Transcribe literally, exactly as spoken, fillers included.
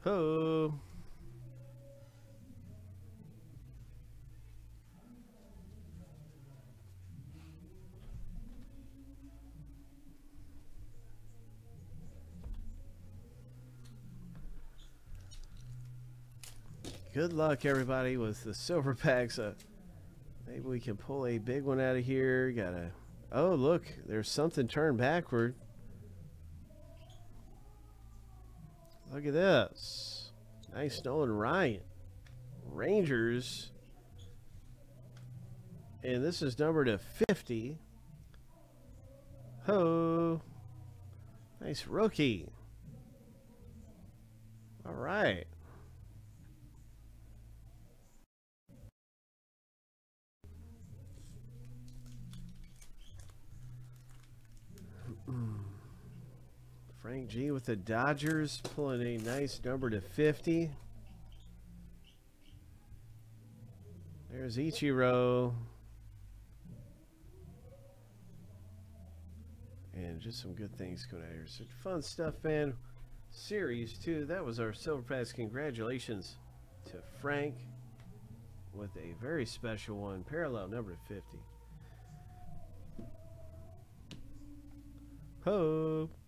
Ho. Good luck, everybody, with the silver packs. Uh, maybe we can pull a big one out of here. Got a. Oh, look, there's something turned backward. Look at this. Nice Nolan Ryan. Rangers. And this is numbered to fifty. Ho. Nice rookie. All right. Frank G with the Dodgers, pulling a nice number to fifty. There's Ichiro. And just some good things coming out here. So fun stuff, man. Series two. That was our Silver Pass. Congratulations to Frank with a very special one. Parallel number to fifty. Hope.